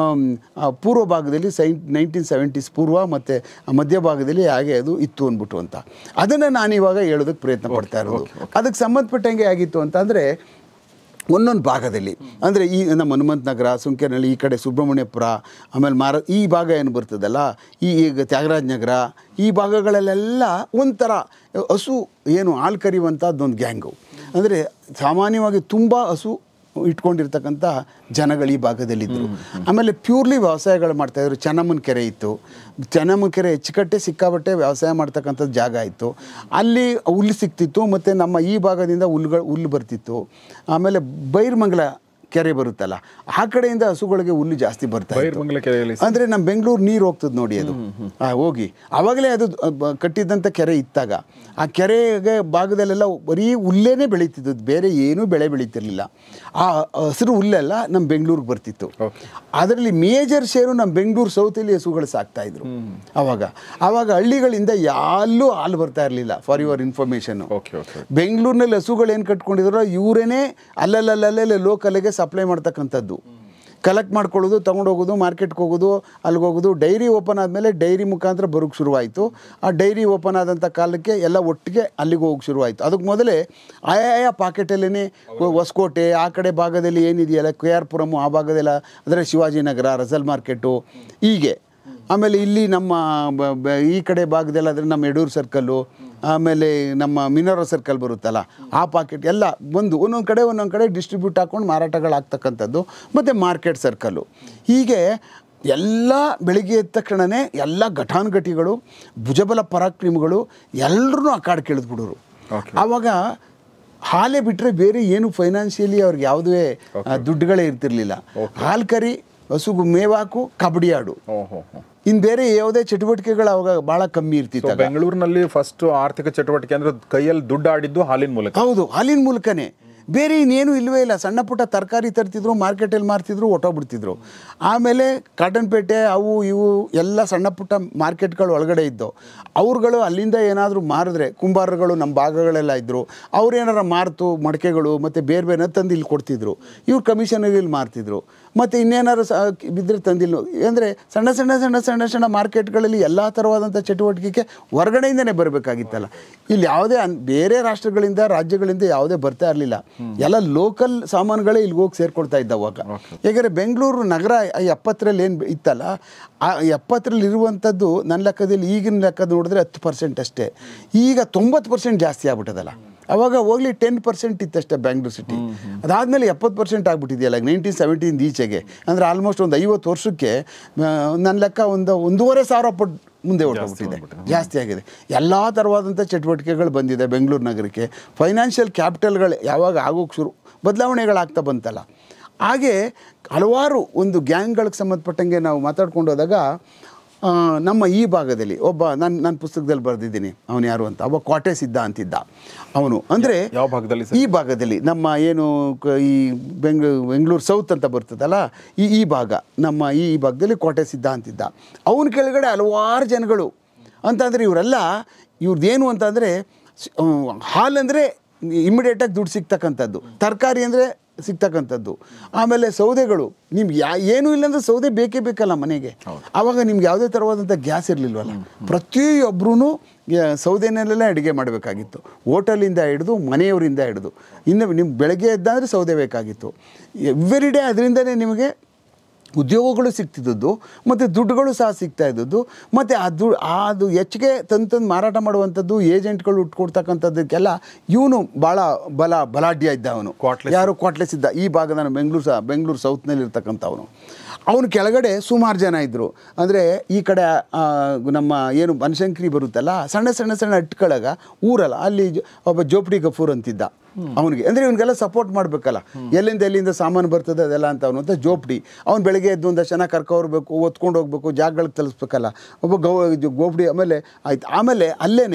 ಪೂರ್ವ ಭಾಗದಲ್ಲಿ ಸೈ ನೈನ್ಟೀನ್ ಸೆವೆಂಟೀಸ್ ಪೂರ್ವ ಮತ್ತು ಮಧ್ಯಭಾಗದಲ್ಲಿ ಹಾಗೆ ಅದು ಇತ್ತು ಅಂದ್ಬಿಟ್ಟು ಅಂತ ಅದನ್ನು ನಾನಿವಾಗ ಹೇಳೋದಕ್ಕೆ ಪ್ರಯತ್ನ ಪಡ್ತಾ ಇರೋದು. ಅದಕ್ಕೆ ಸಂಬಂಧಪಟ್ಟಂಗೆ ಆಗಿತ್ತು ಅಂತ ಅಂದರೆ ಒಂದೊಂದು ಭಾಗದಲ್ಲಿ ಅಂದರೆ ಈ ನಮ್ಮ ಹನುಮಂತ ನಗರ, ಸುಂಕೇನಹಳ್ಳಿ, ಈ ಕಡೆ ಸುಬ್ರಹ್ಮಣ್ಯಪುರ, ಆಮೇಲೆ ಮಾರ ಈ ಭಾಗ ಏನು ಬರ್ತದಲ್ಲ, ಈ ಈಗ ತ್ಯಾಗರಾಜ ನಗರ, ಈ ಭಾಗಗಳಲ್ಲೆಲ್ಲ ಒಂಥರ ಹಸು ಏನು ಹಾಲು ಕರೆಯುವಂಥದ್ದೊಂದು ಗ್ಯಾಂಗು. ಅಂದರೆ ಸಾಮಾನ್ಯವಾಗಿ ತುಂಬ ಹಸು ಇಟ್ಕೊಂಡಿರ್ತಕ್ಕಂಥ ಜನಗಳು ಈ ಭಾಗದಲ್ಲಿದ್ದರು. ಆಮೇಲೆ ಪ್ಯೂರ್ಲಿ ವ್ಯವಸಾಯಗಳು ಮಾಡ್ತಾಯಿದ್ರು. ಚೆನ್ನಮ್ಮನ ಕೆರೆ ಇತ್ತು, ಚೆನ್ನಮ್ಮನ ಕೆರೆ ಹೆಚ್ಚುಕಟ್ಟೆ ಸಿಕ್ಕಾಬಟ್ಟೆ ವ್ಯವಸಾಯ ಮಾಡ್ತಕ್ಕಂಥದ್ದು ಜಾಗ ಇತ್ತು. ಅಲ್ಲಿ ಹುಲ್ಲು ಸಿಕ್ತಿತ್ತು, ಮತ್ತು ನಮ್ಮ ಈ ಭಾಗದಿಂದ ಹುಲ್ಲುಗಳು ಹುಲ್ಲು ಬರ್ತಿತ್ತು. ಆಮೇಲೆ ಬೈರ್ಮಂಗಲ ಕೆರೆ ಬರುತ್ತಲ್ಲ, ಆ ಕಡೆಯಿಂದ ಹಸುಗಳಿಗೆ ಹುಲ್ಲು ಜಾಸ್ತಿ ಬರ್ತಾ ಇತ್ತು. ಅಂದರೆ ನಮ್ಮ ಬೆಂಗಳೂರು ನೀರು ಹೋಗ್ತದೆ ನೋಡಿ, ಅದು ಹೋಗಿ ಆವಾಗಲೇ ಅದು ಕಟ್ಟಿದ್ದಂಥ ಕೆರೆ ಇತ್ತಾಗ ಆ ಕೆರೆಗೆ ಭಾಗದಲ್ಲೆಲ್ಲ ಬರೀ ಹುಲ್ಲೇನೇ ಬೆಳೀತಿದ್ದು, ಬೇರೆ ಏನೂ ಬೆಳೆ ಬೆಳೀತಿರ್ಲಿಲ್ಲ. ಆ ಹಸಿರು ಹುಲ್ಲೆಲ್ಲ ನಮ್ಮ ಬೆಂಗಳೂರಿಗೆ ಬರ್ತಿತ್ತು. ಅದರಲ್ಲಿ ಮೇಜರ್ ಶೇರು ನಮ್ಮ ಬೆಂಗಳೂರು ಸೌತಲ್ಲಿ ಹಸುಗಳು ಸಾಕ್ತಾಯಿದ್ರು ಆವಾಗ. ಆವಾಗ ಹಳ್ಳಿಗಳಿಂದ ಎಲ್ಲೂ ಹಾಲು ಬರ್ತಾ ಇರಲಿಲ್ಲ. ಫಾರ್ ಯುವರ್ ಇನ್ಫಾರ್ಮೇಷನ್ನು, ಬೆಂಗಳೂರಿನಲ್ಲಿ ಹಸುಗಳು ಏನು ಕಟ್ಕೊಂಡಿದ್ರು ಇವರೇನೇ ಅಲ್ಲಲ್ಲಲ್ಲೇ ಲೋಕಲ್ಗೆ ಸಪ್ಲೈ ಮಾಡ್ತಕ್ಕಂಥದ್ದು, ಕಲೆಕ್ಟ್ ಮಾಡ್ಕೊಳ್ಳೋದು, ತೊಗೊಂಡೋಗೋದು, ಮಾರ್ಕೆಟ್ಗೆ ಹೋಗೋದು, ಅಲ್ಲಿಗೆ ಹೋಗೋದು. ಡೈರಿ ಓಪನ್ ಆದಮೇಲೆ ಡೈರಿ ಮುಖಾಂತರ ಬರೋಕ್ಕೆ ಶುರುವಾಯಿತು. ಆ ಡೈರಿ ಓಪನ್ ಆದಂಥ ಕಾಲಕ್ಕೆ ಎಲ್ಲ ಒಟ್ಟಿಗೆ ಅಲ್ಲಿಗೆ ಹೋಗೋಕ್ಕೆ ಶುರುವಾಯಿತು. ಅದಕ್ಕೆ ಮೊದಲೇ ಆಯಾ ಪಾಕೆಟಲ್ಲೇ ಹೊಸಕೋಟೆ ಆ ಕಡೆ ಭಾಗದಲ್ಲಿ ಏನಿದೆಯಲ್ಲ, ಕೆ ಆರ್ ಪುರಮು ಆ ಭಾಗದೆಲ್ಲ, ಅಂದರೆ ಶಿವಾಜಿನಗರ, ರಸಲ್ ಮಾರ್ಕೆಟು, ಹೀಗೆ. ಆಮೇಲೆ ಇಲ್ಲಿ ನಮ್ಮ ಈ ಕಡೆ ಭಾಗದೆಲ್ಲ ಅಂದರೆ ನಮ್ಮ ಯಡೂರು ಸರ್ಕಲ್ಲು, ಆಮೇಲೆ ನಮ್ಮ ಮಿನರೋ ಸರ್ಕಲ್ ಬರುತ್ತಲ್ಲ, ಆ ಪಾಕೆಟ್ ಎಲ್ಲ ಬಂದು ಒಂದೊಂದು ಕಡೆ ಒಂದೊಂದು ಕಡೆ ಡಿಸ್ಟ್ರಿಬ್ಯೂಟ್ ಹಾಕ್ಕೊಂಡು ಮಾರಾಟಗಳಾಗ್ತಕ್ಕಂಥದ್ದು. ಮತ್ತು ಮಾರ್ಕೆಟ್ ಸರ್ಕಲ್ಲು, ಹೀಗೆ ಎಲ್ಲ ಬೆಳಿಗ್ಗೆ ಎದ್ದ ತಕ್ಷಣವೇ ಎಲ್ಲ ಘಟಾನುಘಟಿಗಳು, ಭುಜಬಲ ಪರಾಕ್ರಮಿಗಳು ಎಲ್ಲರೂ ಆ ಕಾಡು ಕೇಳಿದ್ಬಿಡೋರು. ಆವಾಗ ಹಾಲೇ ಬಿಟ್ಟರೆ ಬೇರೆ ಏನು ಫೈನಾನ್ಷಿಯಲಿ ಅವ್ರಿಗೆ ಯಾವುದೇ ದುಡ್ಡುಗಳೇ ಇರ್ತಿರ್ಲಿಲ್ಲ. ಹಾಲು ಕರಿ, ಹಸುಗು ಮೇವಾಕು, ಕಬಡ್ಡಿ ಆಡು, ಇನ್ನು ಬೇರೆ ಯಾವುದೇ ಚಟುವಟಿಕೆಗಳು ಅವಾಗ ಭಾಳ ಕಮ್ಮಿ ಇರ್ತಿತ್ತು. ಬೆಂಗಳೂರಿನಲ್ಲಿ ಫಸ್ಟ್ ಆರ್ಥಿಕ ಚಟುವಟಿಕೆ ಅಂದ್ರೆ ಕೈಯಲ್ಲಿ ದುಡ್ಡು ಆಡಿದ್ದು ಹಾಲಿನ ಮೂಲಕ. ಹೌದು, ಹಾಲಿನ ಮೂಲಕನೇ, ಬೇರೆ ಇನ್ನೇನು ಇಲ್ಲವೇ ಇಲ್ಲ. ಸಣ್ಣ ಪುಟ್ಟ ತರಕಾರಿ ತರ್ತಿದ್ರು, ಮಾರ್ಕೆಟಲ್ಲಿ ಮಾರ್ತಿದ್ರು, ಹೊಟ್ಟೋಗ್ಬಿಡ್ತಿದ್ರು. ಆಮೇಲೆ ಕಾಟನ್ಪೇಟೆ ಅವು ಇವು ಎಲ್ಲ ಸಣ್ಣ ಪುಟ್ಟ ಮಾರ್ಕೆಟ್ಗಳು ಒಳಗಡೆ ಇದ್ದು, ಅವ್ರುಗಳು ಅಲ್ಲಿಂದ ಏನಾದರೂ ಮಾರಿದ್ರೆ, ಕುಂಬಾರಗಳು ನಮ್ಮ ಭಾಗಗಳೆಲ್ಲ ಇದ್ದರು, ಅವ್ರು ಏನಾರ ಮಾರ್ತು ಮಡಿಕೆಗಳು ಮತ್ತು ಬೇರೆ ಬೇರೆ ತಂದು ಇಲ್ಲಿ ಕೊಡ್ತಿದ್ರು, ಇವ್ರು ಕಮಿಷನಲ್ಲಿ ಇಲ್ಲಿ ಮಾರ್ತಿದ್ರು. ಮತ್ತು ಇನ್ನೇನಾದ್ರು ಸ ಬಿದ್ದರೆ ತಂದಿಲ್ಲ ಅಂದರೆ ಸಣ್ಣ ಸಣ್ಣ ಸಣ್ಣ ಸಣ್ಣ ಸಣ್ಣ ಮಾರ್ಕೆಟ್ಗಳಲ್ಲಿ ಎಲ್ಲ ಥರವಾದಂಥ ಚಟುವಟಿಕೆಗೆ ಹೊರಗಡೆಯಿಂದನೇ ಬರಬೇಕಾಗಿತ್ತಲ್ಲ. ಇಲ್ಲಿ ಯಾವುದೇ ಅನ್ ಬೇರೆ ರಾಷ್ಟ್ರಗಳಿಂದ ರಾಜ್ಯಗಳಿಂದ ಯಾವುದೇ ಬರ್ತಾ ಇರಲಿಲ್ಲ, ಎಲ್ಲ ಲೋಕಲ್ ಸಾಮಾನುಗಳೇ ಇಲ್ಲಿಗೆ ಹೋಗಿ ಸೇರ್ಕೊಳ್ತಾ ಇದ್ದವಾಗ. ಯಾಕಂದರೆ ಬೆಂಗಳೂರು ನಗರ ಎಪ್ಪತ್ತರಲ್ಲಿ ಏನು ಇತ್ತಲ್ಲ, ಆ ಎಪ್ಪತ್ತರಲ್ಲಿ ಇರುವಂಥದ್ದು ನನ್ನ ಲೆಕ್ಕದಲ್ಲಿ ಈಗಿನ ಲೆಕ್ಕ ನೋಡಿದ್ರೆ ಹತ್ತು ಪರ್ಸೆಂಟ್ ಅಷ್ಟೇ. ಈಗ ತೊಂಬತ್ತು ಪರ್ಸೆಂಟ್ ಜಾಸ್ತಿ ಆಗ್ಬಿಟ್ಟದಲ್ಲ. ಅವಾಗ ಹೋಗ್ಲಿ ಟೆನ್ ಪರ್ಸೆಂಟ್ ಇತ್ತಷ್ಟೇ ಬೆಂಗಳೂರು ಸಿಟಿ, ಅದಾದಮೇಲೆ ಎಪ್ಪತ್ತು ಪರ್ಸೆಂಟ್ ಆಗ್ಬಿಟ್ಟಿದೆಯಲ್ಲ ನೈನ್ಟೀನ್ ಸೆವೆಂಟೀನ್ ಈಚೆಗೆ. ಅಂದರೆ ಆಲ್ಮೋಸ್ಟ್ ಒಂದು ಐವತ್ತು ವರ್ಷಕ್ಕೆ ನನ್ನ ಲೆಕ್ಕ ಒಂದು ಒಂದೂವರೆ ಸಾವಿರ ಪಟ್ಟು ಮುಂದೆ ಹೊರಟೋಗ್ಬಿಟ್ಟಿದೆ, ಜಾಸ್ತಿ ಆಗಿದೆ. ಎಲ್ಲ ಥರವಾದಂಥ ಚಟುವಟಿಕೆಗಳು ಬಂದಿದೆ ಬೆಂಗಳೂರು ನಗರಕ್ಕೆ. ಫೈನಾನ್ಷಿಯಲ್ ಕ್ಯಾಪಿಟಲ್ಗಳು ಯಾವಾಗ ಆಗೋಕ್ಕೆ ಶುರು ಬದಲಾವಣೆಗಳಾಗ್ತಾ ಬಂತಲ್ಲ, ಹಾಗೆ ಹಲವಾರು ಒಂದು ಗ್ಯಾಂಗ್ಗಳಿಗೆ ಸಂಬಂಧಪಟ್ಟಂಗೆ ನಾವು ಮಾತಾಡ್ಕೊಂಡು ಹೋದಾಗ ನಮ್ಮ ಈ ಭಾಗದಲ್ಲಿ ಒಬ್ಬ ನಾನು ನನ್ನ ಪುಸ್ತಕದಲ್ಲಿ ಬರೆದಿದ್ದೀನಿ, ಅವನು ಯಾರು ಅಂತ, ಒಬ್ಬ ಕೋಟೆ ಸಿದ್ಧ ಅಂತಿದ್ದ ಅವನು. ಅಂದರೆ ಯಾವ ಭಾಗದಲ್ಲಿ? ಈ ಭಾಗದಲ್ಲಿ ನಮ್ಮ ಏನು ಈ ಬೆಂಗ್ ಬೆಂಗಳೂರು ಸೌತ್ ಅಂತ ಬರ್ತದಲ್ಲ, ಈ ಈ ಭಾಗ ನಮ್ಮ ಈ ಭಾಗದಲ್ಲಿ ಕೋಟೆ ಸಿದ್ಧ ಅಂತಿದ್ದ. ಅವನ ಕೆಳಗಡೆ ಹಲವಾರು ಜನಗಳು ಅಂತಂದರೆ ಇವರೆಲ್ಲ ಇವ್ರದ್ದೇನು ಅಂತಂದರೆ ಹಾಲಂದರೆ ಇಮ್ಮಿಡಿಯೇಟಾಗಿ ದುಡ್ಡು ಸಿಗ್ತಕ್ಕಂಥದ್ದು, ತರಕಾರಿ ಅಂದರೆ ಸಿಗ್ತಕ್ಕಂಥದ್ದು, ಆಮೇಲೆ ಸೌದೆಗಳು. ನಿಮ್ಗೆ ಯಾ ಏನೂ ಇಲ್ಲಾಂದ್ರೆ ಸೌದೆ ಬೇಕೇ ಬೇಕಲ್ಲ ಮನೆಗೆ. ಆವಾಗ ನಿಮ್ಗೆ ಯಾವುದೇ ಥರವಾದಂಥ ಗ್ಯಾಸ್ ಇರಲಿಲ್ವಲ್ಲ, ಪ್ರತಿಯೊಬ್ಬರೂ ಸೌದೆನಲ್ಲೇ ಅಡುಗೆ ಮಾಡಬೇಕಾಗಿತ್ತು, ಹೋಟೆಲಿಂದ ಹಿಡಿದು ಮನೆಯವರಿಂದ ಹಿಡಿದು. ಇನ್ನು ನಿಮ್ಗೆ ಬೆಳಗ್ಗೆ ಎದ್ದಾದರೆ ಸೌದೆ ಬೇಕಾಗಿತ್ತು. ಎವ್ರಿ ಡೇ ಅದರಿಂದನೇ ನಿಮಗೆ ಉದ್ಯೋಗಗಳು ಸಿಗ್ತಿದ್ದದ್ದು ಮತ್ತು ದುಡ್ಡುಗಳು ಸಹ ಸಿಗ್ತಾ ಇದ್ದದ್ದು. ಮತ್ತು ಆ ದುಡ್ಡು ಅದು ಹೆಚ್ಚಿಗೆ ತಂದು ತಂದು ಮಾರಾಟ ಮಾಡುವಂಥದ್ದು, ಏಜೆಂಟ್ಗಳು ಉಟ್ಕೊಡ್ತಕ್ಕಂಥದ್ದಕ್ಕೆಲ್ಲ ಇವನು ಭಾಳ ಬಲ ಬಲಾಢ್ಯ ಇದ್ದ ಅವನು. ಯಾರು ಕ್ವಾಟ್ಲೆಸ್ ಇದ್ದ ಈ ಭಾಗದ ಬೆಂಗಳೂರು ಸಹ ಬೆಂಗಳೂರು ಸೌತ್ನಲ್ಲಿ ಇರ್ತಕ್ಕಂಥವನು. ಅವನು ಕೆಳಗಡೆ ಸುಮಾರು ಜನ ಇದ್ದರು. ಅಂದರೆ ಈ ಕಡೆ ನಮ್ಮ ಏನು ಬನಶಂಕರಿ ಬರುತ್ತಲ್ಲ, ಸಣ್ಣ ಸಣ್ಣ ಸಣ್ಣ ಅಟ್ಕಳಗ ಊರಲ್ಲ, ಅಲ್ಲಿ ಒಬ್ಬ ಜೋಪಡಿ ಗಫೂರ್ ಅಂತಿದ್ದ ಅವನಿಗೆ. ಅಂದರೆ ಇವನಿಗೆಲ್ಲ ಸಪೋರ್ಟ್ ಮಾಡಬೇಕಲ್ಲ, ಎಲ್ಲಿಂದ ಎಲ್ಲಿಂದ ಸಾಮಾನು ಬರ್ತದೆ ಅದೆಲ್ಲ ಅಂತ ಅವನು ಅಂತ ಜೋಪಡಿ. ಅವ್ನು ಬೆಳಗ್ಗೆ ಎದ್ದು ಒಂದಷ್ಟು ಜನ ಕರ್ಕೊಬರ್ಬೇಕು, ಒತ್ಕೊಂಡು ಹೋಗ್ಬೇಕು, ಜಾಗಗಳಿಗೆ ತಲುಪಿಸ್ಬೇಕಲ್ಲ ಒಬ್ಬ ಗೌ ಗೋಪಡಿ. ಆಮೇಲೆ ಆಯ್ತು, ಆಮೇಲೆ ಅಲ್ಲೇ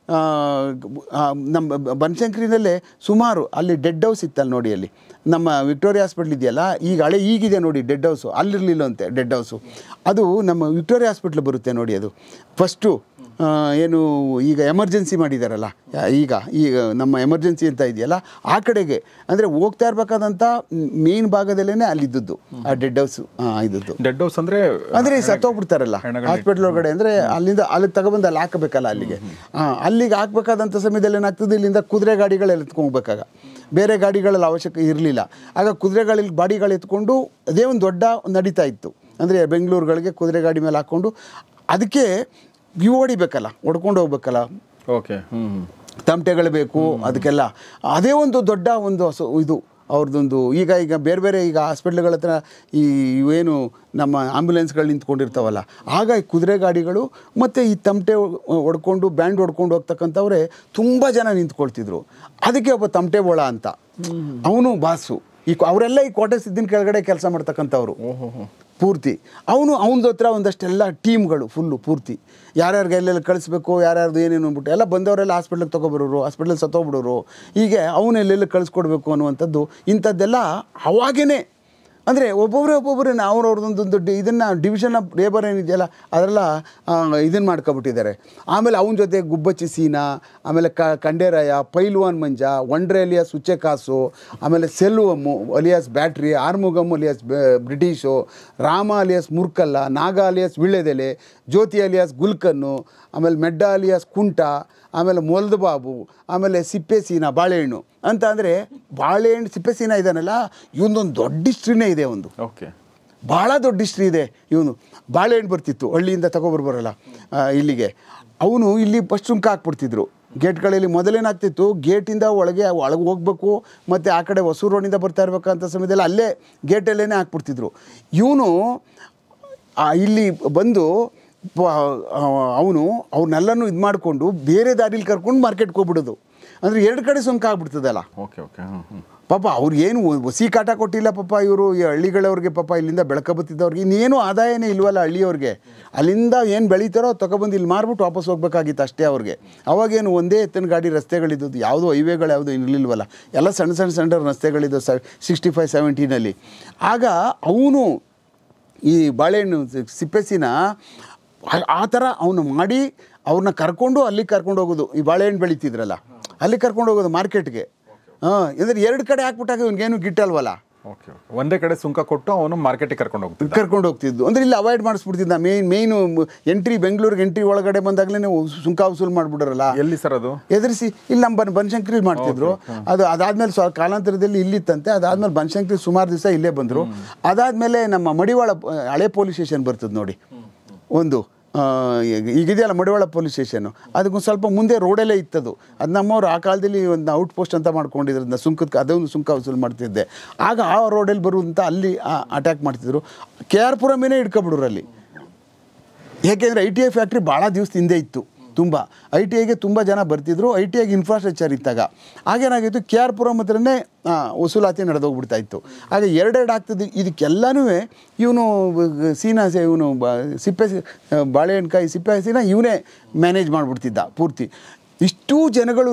ನಮ್ಮ ಬನಶಂಕರಿನಲ್ಲೇ ಸುಮಾರು ಅಲ್ಲಿ ಡೆಡ್ ಹೌಸ್ ಇತ್ತಲ್ಲ ನೋಡಿ, ಅಲ್ಲಿ ನಮ್ಮ ವಿಕ್ಟೋರಿಯಾ ಹಾಸ್ಪಿಟ್ಲ್ ಇದೆಯಲ್ಲ, ಈಗ ಹಳೆ ಈಗಿದೆ ನೋಡಿ ಡೆಡ್ ಹೌಸು, ಅಲ್ಲಿರಲಿಲ್ಲ ಅಂತೆ ಡೆಡ್ ಹೌಸು. ಅದು ನಮ್ಮ ವಿಕ್ಟೋರಿಯಾ ಹಾಸ್ಪಿಟ್ಲ್ ಬರುತ್ತೆ ನೋಡಿ, ಅದು ಫಸ್ಟು ಏನು ಈಗ ಎಮರ್ಜೆನ್ಸಿ ಮಾಡಿದಾರಲ್ಲ, ಈಗ ಈಗ ನಮ್ಮ ಎಮರ್ಜೆನ್ಸಿ ಅಂತ ಇದೆಯಲ್ಲ ಆ ಕಡೆಗೆ, ಅಂದರೆ ಹೋಗ್ತಾ ಇರಬೇಕಾದಂಥ ಮೇನ್ ಭಾಗದಲ್ಲೇ ಅಲ್ಲಿದ್ದದ್ದು ಆ ಡೆಡ್ ಹೌಸ್ ಇದ್ದದ್ದು. ಡೆಡ್ ಹೌಸ್ ಅಂದರೆ ಅಂದರೆ ಸತ್ತೋಗ್ಬಿಡ್ತಾರಲ್ಲ ಹಾಸ್ಪಿಟ್ಲ್ ಒಳಗಡೆ, ಅಂದರೆ ಅಲ್ಲಿಂದ ಅಲ್ಲಿಗೆ ತಗೊಬಂದು ಅಲ್ಲಿ ಹಾಕಬೇಕಲ್ಲ ಅಲ್ಲಿಗೆ. ಹಾಂ, ಅಲ್ಲಿಗೆ ಹಾಕ್ಬೇಕಾದಂಥ ಸಮಯದಲ್ಲಿ ಏನಾಗ್ತದೆ, ಇಲ್ಲಿಂದ ಕುದುರೆ ಗಾಡಿಗಳೆಲ್ಲ ಎತ್ಕೊಂಡ್ಬೇಕಾಗ, ಬೇರೆ ಗಾಡಿಗಳಲ್ಲಿ ಅವಶ್ಯಕ ಇರಲಿಲ್ಲ. ಆಗ ಕುದುರೆ ಗಾಡಿ ಬಾಡಿಗಳು ಎತ್ಕೊಂಡು ಅದೇ ಒಂದು ದೊಡ್ಡ ನಡೀತಾ ಇತ್ತು. ಅಂದರೆ ಬೆಂಗಳೂರುಗಳಿಗೆ ಕುದುರೆ ಗಾಡಿ ಮೇಲೆ ಹಾಕ್ಕೊಂಡು ಅದಕ್ಕೆ ಇವು ಹೊಡಿಬೇಕಲ್ಲ, ಹೊಡ್ಕೊಂಡು ಹೋಗ್ಬೇಕಲ್ಲ. ಓಕೆ, ಹ್ಞೂ ತಮಟೆಗಳು ಬೇಕು ಅದಕ್ಕೆಲ್ಲ. ಅದೇ ಒಂದು ದೊಡ್ಡ ಒಂದು ಇದು ಅವ್ರದ್ದೊಂದು. ಈಗ ಈಗ ಬೇರೆ ಬೇರೆ ಈಗ ಹಾಸ್ಪಿಟ್ಲ್ಗಳ ಹತ್ರ ಈ ಇವೇನು ನಮ್ಮ ಆ್ಯಂಬುಲೆನ್ಸ್ಗಳು ನಿಂತ್ಕೊಂಡಿರ್ತಾವಲ್ಲ, ಆಗ ಈ ಕುದುರೆ ಗಾಡಿಗಳು ಮತ್ತು ಈ ತಮಟೆ ಹೊಡ್ಕೊಂಡು ಬ್ಯಾಂಡ್ ಹೊಡ್ಕೊಂಡು ಹೋಗ್ತಕ್ಕಂಥವ್ರೆ ತುಂಬ ಜನ ನಿಂತ್ಕೊಳ್ತಿದ್ರು. ಅದಕ್ಕೆ ಒಬ್ಬ ತಮಟೆ ಬೋಳ ಅಂತ ಅವನು ಬಾಸು. ಈ ಅವರೆಲ್ಲ ಈ ಕೋಟೆ ಸಿದ್ದಿನ ಕೆಳಗಡೆ ಕೆಲಸ ಮಾಡ್ತಕ್ಕಂಥವ್ರು ಪೂರ್ತಿ. ಅವನು ಅವನದ ಹತ್ರ ಒಂದಷ್ಟೆಲ್ಲ ಟೀಮ್ಗಳು ಫುಲ್ಲು ಪೂರ್ತಿ, ಯಾರ್ಯಾರಿಗೆ ಎಲ್ಲೆಲ್ಲ ಕಳಿಸ್ಬೇಕು, ಯಾರ್ಯಾರ್ದು ಏನೇನು ಅಂದ್ಬಿಟ್ಟು ಎಲ್ಲ ಬಂದವರೆಲ್ಲ ಹಾಸ್ಪಿಟ್ಲಿಗೆ ತೊಗೊಬರೋರು, ಹಾಸ್ಪಿಟ್ಲಲ್ಲಿ ಸತ್ತೋಗ್ಬಿಡೋರು, ಹೀಗೆ ಅವನು ಎಲ್ಲೆಲ್ಲ ಕಳಿಸ್ಕೊಡ್ಬೇಕು ಅನ್ನುವಂಥದ್ದು ಇಂಥದ್ದೆಲ್ಲ ಅವಾಗೇ. ಅಂದರೆ ಒಬ್ಬೊಬ್ಬರೇ ಒಬ್ಬೊಬ್ಬರೇ ಅವ್ರವ್ರದ್ದೊಂದು ಇದನ್ನು ಡಿವಿಷನ್ ಆಫ್ ಲೇಬರ್ ಏನಿದೆಯಲ್ಲ ಅದರೆಲ್ಲ ಇದನ್ನು ಮಾಡ್ಕೊಬಿಟ್ಟಿದ್ದಾರೆ. ಆಮೇಲೆ ಅವನ ಜೊತೆ ಗುಬ್ಬಚ್ಚಿ ಸೀನಾ, ಆಮೇಲೆ ಕ ಕಂಡೇರಾಯ, ಪೈಲ್ವಾನ್ ಮಂಜ, ಒಂಡ್ರೆ ಅಲಿಯಾಸ್ ಉಚ್ಚೆಕಾಸು, ಆಮೇಲೆ Selvam alias battery, Arumugam alias British, Rama alias ಮುರ್ಕಲ್ಲ, ನಾಗ ಅಲಿಯಾಸ್ ವಿಳ್ಳೆದೆಲೆ, ಜ್ಯೋತಿ ಅಲಿಯಾಸ್ ಗುಲ್ಕನ್ನು, ಆಮೇಲೆ ಮೆಡ್ಡ ಅಲಿಯಾಸ್ ಕುಂಟ, ಆಮೇಲೆ ಮೊಲ್ದ ಬಾಬು, ಆಮೇಲೆ ಸಿಪ್ಪೆ ಸೀನಾ ಬಾಳೆಹಣ್ಣು ಅಂತ. ಅಂದರೆ ಬಾಳೆಹಣ್ಣು ಸಿಪ್ಪೆ ಸೀನಾ ಇದಾನಲ್ಲ, ಇವನೊಂದು ದೊಡ್ಡ ಹಿಸ್ಟ್ರಿನೇ ಇದೆ ಒಂದು. ಓಕೆ, ಭಾಳ ದೊಡ್ಡ ಹಿಸ್ಟ್ರಿ ಇದೆ ಇವನು. ಬಾಳೆಹಣ್ಣು ಬರ್ತಿತ್ತು ಹಳ್ಳಿಯಿಂದ ತಗೊಬರ್ಬರಲ್ಲ ಇಲ್ಲಿಗೆ, ಅವನು ಇಲ್ಲಿ ಫಸ್ಟ್ ಸುಂಕ ಹಾಕ್ಬಿಡ್ತಿದ್ರು ಗೇಟ್ಗಳಲ್ಲಿ. ಮೊದಲೇನಾಗ್ತಿತ್ತು, ಗೇಟಿಂದ ಒಳಗೆ ಒಳಗೆ ಹೋಗ್ಬೇಕು, ಮತ್ತು ಆ ಕಡೆ ಹೊಸೂರು ರೋಡಿಂದ ಬರ್ತಾ ಇರ್ಬೇಕಂತ ಸಮಯದಲ್ಲಿ ಅಲ್ಲೇ ಗೇಟಲ್ಲೇ ಹಾಕ್ಬಿಡ್ತಿದ್ರು. ಇವನು ಇಲ್ಲಿ ಬಂದು ಅವನು ಅವ್ರನ್ನೆಲ್ಲನೂ ಇದು ಮಾಡಿಕೊಂಡು ಬೇರೆ ದಾರಿಲಿ ಕರ್ಕೊಂಡು ಮಾರ್ಕೆಟ್ಗೆ ಹೋಗ್ಬಿಡೋದು. ಅಂದರೆ ಎರಡು ಕಡೆ ಸುಂಕ ಆಗ್ಬಿಡ್ತದಲ್ಲ. ಓಕೆ ಓಕೆ ಹ್ಞೂ ಹ್ಞೂ ಪಾಪ ಅವ್ರಿಗೇನು ಹೊಸಿ ಕಾಟ ಕೊಟ್ಟಿಲ್ಲ ಪಾಪ ಇವರು ಈ ಹಳ್ಳಿಗಳವ್ರಿಗೆ ಪಾಪ ಇಲ್ಲಿಂದ ಬೆಳಕ ಬತ್ತಿದ್ದವ್ರಿಗೆ ಇನ್ನೇನು ಆದಾಯನೇ ಇಲ್ವಲ್ಲ ಹಳ್ಳಿಯವ್ರಿಗೆ. ಅಲ್ಲಿಂದ ಏನು ಬೆಳೀತಾರೋ ತೊಗೊಬಂದು ಇಲ್ಲಿ ಮಾರ್ಬಿಟ್ಟು ವಾಪಸ್ ಹೋಗ್ಬೇಕಾಗಿತ್ತು ಅಷ್ಟೇ ಅವ್ರಿಗೆ. ಅವಾಗೇನು ಒಂದೇ ಎತ್ತಿನ ಗಾಡಿ ರಸ್ತೆಗಳಿದ್ದದ್ದು, ಯಾವುದೋ ಹೈವೇಗಳು ಯಾವುದೋ ಇರಲಿಲ್ವಲ್ಲ, ಎಲ್ಲ ಸಣ್ಣ ಸಣ್ಣ ಸಣ್ಣ ರಸ್ತೆಗಳಿದ್ದು ಸ ಸಿಕ್ಸ್ಟಿ ಫೈವ್ ಸೆವೆಂಟೀನಲ್ಲಿ. ಆಗ ಅವನು ಈ ಬಾಳೆಹಣ್ಣು ಸಿಪ್ಪೆಸಿನ ಆ ಥರ ಅವನು ಮಾಡಿ ಅವ್ರನ್ನ ಕರ್ಕೊಂಡು ಅಲ್ಲಿಗೆ ಕರ್ಕೊಂಡು ಹೋಗೋದು. ಈ ಬಾಳೆಹಣ್ಣು ಬೆಳೀತಿದ್ರಲ್ಲ ಅಲ್ಲಿಗೆ ಕರ್ಕೊಂಡು ಹೋಗೋದು ಮಾರ್ಕೆಟ್ಗೆ. ಹಾಂ, ಅಂದರೆ ಎರಡು ಕಡೆ ಹಾಕ್ಬಿಟ್ಟಾಗ ಇವ್ನಿಗೇನು ಗಿಟ್ಟಲ್ವಲ್ಲ. ಓಕೆ ಓಕೆ ಒಂದೇ ಕಡೆ ಸುಂಕ ಕೊಟ್ಟು ಅವನು ಮಾರ್ಕೆಟಿಗೆ ಕರ್ಕೊಂಡು ಹೋಗ್ತಿದ್ದ ಕರ್ಕೊಂಡು ಹೋಗ್ತಿದ್ದು ಅಂದರೆ ಇಲ್ಲಿ ಅವಾಯ್ಡ್ ಮಾಡಿಸ್ಬಿಡ್ತಿದ್ದ. ಮೇನ್ ಮೇಯ್ನು ಎಂಟ್ರಿ ಬೆಂಗಳೂರಿಗೆ ಎಂಟ್ರಿ ಒಳಗಡೆ ಬಂದಾಗಲೇ ಸುಂಕ ವಸೂಲು ಮಾಡಿಬಿಡೋರಲ್ಲ. ಎಲ್ಲಿ ಸರ್ ಅದು? ಎದುರಿಸಿ ಇಲ್ಲಿ ನಮ್ಮ ಬನ್ ಬನಶಂಕರಿ ಮಾಡ್ತಿದ್ರು. ಅದು ಅದಾದಮೇಲೆ ಸ್ವ ಕಾಲಾಂತರದಲ್ಲಿ ಇಲ್ಲಿತ್ತಂತೆ. ಅದಾದಮೇಲೆ ಬನಶಂಕರಿ ಸುಮಾರು ದಿವಸ ಇಲ್ಲೇ ಬಂದರು. ಅದಾದಮೇಲೆ ನಮ್ಮ ಮಡಿವಾಳ ಹಳೆ ಪೊಲೀಸ್ ಸ್ಟೇಷನ್ ಬರ್ತದೆ ನೋಡಿ ಒಂದು, ಈಗಿದೆಯಲ್ಲ ಮಡಿವಾಳ ಪೊಲೀಸ್ ಸ್ಟೇಷನ್ನು, ಅದಕ್ಕೊಂದು ಸ್ವಲ್ಪ ಮುಂದೆ ರೋಡಲ್ಲೇ ಇತ್ತದು. ಅದು ನಮ್ಮವ್ರು ಆ ಕಾಲದಲ್ಲಿ ಒಂದು ಔಟ್ ಪೋಸ್ಟ್ ಅಂತ ಮಾಡ್ಕೊಂಡಿದ್ರಿಂದ ಸುಂಕದ ಅದೊಂದು ಸುಂಕ ವಸೂಲು ಮಾಡ್ತಿದ್ದೆ. ಆಗ ಆ ರೋಡಲ್ಲಿ ಬರುವಂಥ ಅಲ್ಲಿ ಅಟ್ಯಾಕ್ ಮಾಡ್ತಿದ್ರು. ಕೆ ಆರ್ ಪುರಮೇನೇ ಹಿಡ್ಕೊಬಿಡ್ರು ಅಲ್ಲಿ. ಏಕೆಂದರೆ ಐ ಟಿ ಐ ಫ್ಯಾಕ್ಟ್ರಿ ಭಾಳ ದಿವಸ ಹಿಂದೆ ಇತ್ತು. ತುಂಬ ಐ ಟಿ ಐಗೆ ತುಂಬ ಜನ ಬರ್ತಿದ್ರು. ಐ ಟಿ ಐಗೆ ಇನ್ಫ್ರಾಸ್ಟ್ರಕ್ಚರ್ ಇದ್ದಾಗ ಆಗೇನಾಗಿತ್ತು, ಕೆ ಆರ್ ಪುರಂ ಹತ್ರನೇ ವಸೂಲಾತಿ ನಡೆದೋಗ್ಬಿಡ್ತಾ ಇತ್ತು. ಆಗ ಎರಡೆರಡು ಆಗ್ತದೆ. ಇದಕ್ಕೆಲ್ಲನೂ ಇವನು ಸೀನಾ ಇವನು ಬ ಸಿಪ್ಪೆ ಬಾಳೆಹಣ್ಕಾಯಿ ಸಿಪ್ಪೆ ಹಸಿನ ಇವನೇ ಮ್ಯಾನೇಜ್ ಮಾಡಿಬಿಡ್ತಿದ್ದ ಪೂರ್ತಿ. ಇಷ್ಟೂ ಜನಗಳೂ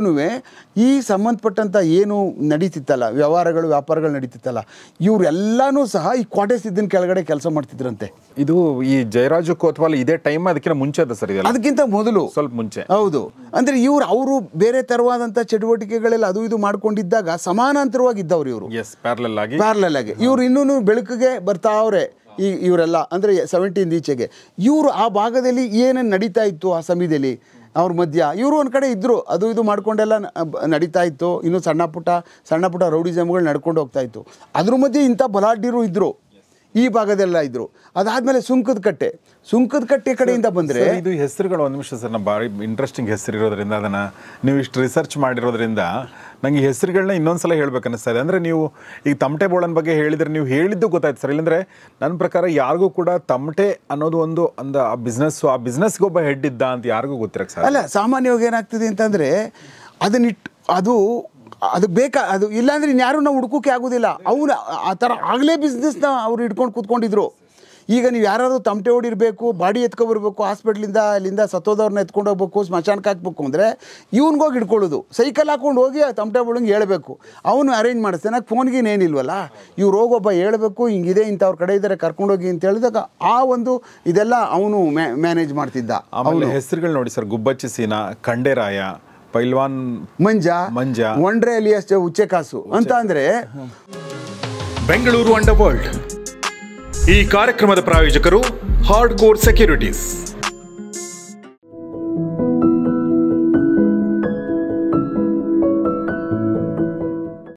ಈ ಸಂಬಂಧಪಟ್ಟಂಥ ಏನು ನಡೀತಿತ್ತಲ್ಲ ವ್ಯವಹಾರಗಳು ವ್ಯಾಪಾರಗಳು ನಡೀತಿತ್ತಲ್ಲ ಇವರೆಲ್ಲನೂ ಸಹ ಈ ಕ್ವಾಟೇಸ್ ಇದ್ದಿನ ಕೆಳಗಡೆ ಕೆಲಸ ಮಾಡ್ತಿದ್ರಂತೆ. ಇದು ಈ ಜಯರಾಜು ಕೋತ್ವಾಲ್ ಇದೇ ಟೈಮ್ ಅದಕ್ಕಿಂತ ಮುಂಚೆ ಅದ ಸರ್? ಅದಕ್ಕಿಂತ ಮೊದಲು ಸ್ವಲ್ಪ ಮುಂಚೆ. ಹೌದು. ಅಂದರೆ ಇವ್ರು ಅವರು ಬೇರೆ ಥರವಾದಂಥ ಚಟುವಟಿಕೆಗಳೆಲ್ಲ ಅದು ಇದು ಮಾಡ್ಕೊಂಡಿದ್ದಾಗ ಸಮಾನಾಂತರವಾಗಿದ್ದವ್ರು ಇವರು. ಎಸ್, ಪ್ಯಾರಲಲ್ ಆಗಿ ಪ್ಯಾರಲಲ್ ಆಗಿ ಇವ್ರು ಇನ್ನೂ ಬೆಳಕಿಗೆ ಬರ್ತಾವ್ರೆ ಈ ಇವರೆಲ್ಲ. ಅಂದರೆ ಸೆವೆಂಟೀನ್ ಈಚೆಗೆ ಇವರು ಆ ಭಾಗದಲ್ಲಿ ಏನೇನು ನಡೀತಾ ಇತ್ತು ಆ ಸಮಯದಲ್ಲಿ ಅವ್ರ ಮಧ್ಯ ಇವರು ಒಂದು ಕಡೆ ಇದ್ದರು. ಅದು ಇದು ಮಾಡ್ಕೊಂಡೆಲ್ಲ ನಡೀತಾ ಇತ್ತು. ಇನ್ನೂ ಸಣ್ಣ ಪುಟ್ಟ ಸಣ್ಣ ಪುಟ್ಟ ರೌಡಿಸಮ್ಗಳು ನಡ್ಕೊಂಡು ಹೋಗ್ತಾ ಇತ್ತು. ಅದ್ರ ಮಧ್ಯೆ ಇಂಥ ಬಲಾಢ್ಯರು ಇದ್ದರು, ಈ ಭಾಗದೆಲ್ಲ ಇದ್ದರು. ಅದಾದಮೇಲೆ ಸುಂಕದ ಕಟ್ಟೆ ಸುಂಕದ ಕಟ್ಟೆ ಕಡೆಯಿಂದ ಬಂದರೆ ಇದು ಹೆಸರುಗಳು ಒಂದು ನಿಮಿಷ ಸರ್, ನಮ್ಮ ಭಾರಿ ಇಂಟ್ರೆಸ್ಟಿಂಗ್ ಹೆಸರು ಇರೋದ್ರಿಂದ ಅದನ್ನು ನೀವು ಇಷ್ಟು ರಿಸರ್ಚ್ ಮಾಡಿರೋದ್ರಿಂದ ನನಗೆ ಹೆಸರುಗಳನ್ನ ಇನ್ನೊಂದು ಸಲ ಹೇಳ್ಬೇಕು ಅನ್ನಿಸ್ತಾ ಇದೆ. ಅಂದರೆ ನೀವು ಈಗ ತಮಟೆ ಬೋಳನ ಬಗ್ಗೆ ಹೇಳಿದರೆ ನೀವು ಹೇಳಿದ್ದು ಗೊತ್ತಾಯ್ತು ಸರ್. ಇಲ್ಲಾಂದರೆ ನನ್ನ ಪ್ರಕಾರ ಯಾರಿಗೂ ಕೂಡ ತಮಟೆ ಅನ್ನೋದು ಒಂದು ಅಂದ ಆ ಬಿಸ್ನೆಸ್ಸು ಆ ಬಿಸ್ನೆಸ್ಗೆ ಒಬ್ಬ ಹೆಡ್ ಇದ್ದ ಅಂತ ಯಾರಿಗೂ ಗೊತ್ತಿರಕ್ಕೆ ಸರ್. ಅಲ್ಲ, ಸಾಮಾನ್ಯವಾಗಿ ಏನಾಗ್ತದೆ ಅಂತಂದರೆ ಅದನ್ನಿಟ್ಟು ಅದು ಅದು ಬೇಕಾ ಅದು ಇಲ್ಲಾಂದ್ರೆ ಇನ್ಯಾರು ನಾವು ಹುಡುಕೋಕೆ ಆಗೋದಿಲ್ಲ. ಅವನು ಆ ಥರ ಆಗಲೇ ಬಿಸ್ನೆಸ್ನ ಅವ್ರು ಇಟ್ಕೊಂಡು ಕೂತ್ಕೊಂಡಿದ್ರು. ಈಗ ನೀವು ಯಾರಾದರೂ ತಮಟೆ ಹೊಡಿರಬೇಕು, ಬಾಡಿ ಎತ್ಕೊಬರ್ಬೇಕು, ಹಾಸ್ಪಿಟ್ಲಿಂದ ಅಲ್ಲಿಂದ ಸತ್ತೋದವ್ರನ್ನ ಎತ್ಕೊಂಡು ಹೋಗ್ಬೇಕು, ಸ್ಮಶಾನಕ್ಕೆ ಹಾಕ್ಬೇಕು ಅಂದರೆ ಇವ್ನಿಗೋಗಿ ಹಿಡ್ಕೊಳ್ಳೋದು. ಸೈಕಲ್ ಹಾಕ್ಕೊಂಡು ಹೋಗಿ ಆ ತಮಟೆ ಬೋಳಂಗೆ ಹೇಳಬೇಕು. ಅವನು ಅರೇಂಜ್ ಮಾಡಿಸ್ತಾನೆ. ಫೋನ್ಗೇನೇನಿಲ್ವಲ್ಲ, ಇವ್ರು ಹೋಗೊಬ್ಬ ಹೇಳಬೇಕು, ಹಿಂಗಿದೆ ಇಂಥವ್ರ ಕಡೆ ಇದ್ದಾರೆ ಕರ್ಕೊಂಡೋಗಿ ಅಂತ ಹೇಳಿದಾಗ ಆ ಒಂದು ಇದೆಲ್ಲ ಅವನು ಮ್ಯಾನೇಜ್ ಮಾಡ್ತಿದ್ದ. ಆಮೇಲೆ ಹೆಸರುಗಳು ನೋಡಿ ಸರ್, ಗುಬ್ಬಚ್ಚಿ ಸೀನಾ, ಖಂಡೇರಾಯ, ಪೈಲ್ವಾನ್ ಮಂಜ ಮಂಜ ಒಂಡ್ರೆ ಅಲಿಯಾಸ್ ಉಚ್ಚೆ ಕಾಸು ಅಂತ. ಅಂದರೆ ಬೆಂಗಳೂರು ಅಂಡರ್ ವರ್ಲ್ಡ್ ಈ ಕಾರ್ಯಕ್ರಮದ ಪ್ರಾಯೋಜಕರು ಹಾರ್ಡ್ ಕೋರ್ ಸೆಕ್ಯೂರಿಟೀಸ್.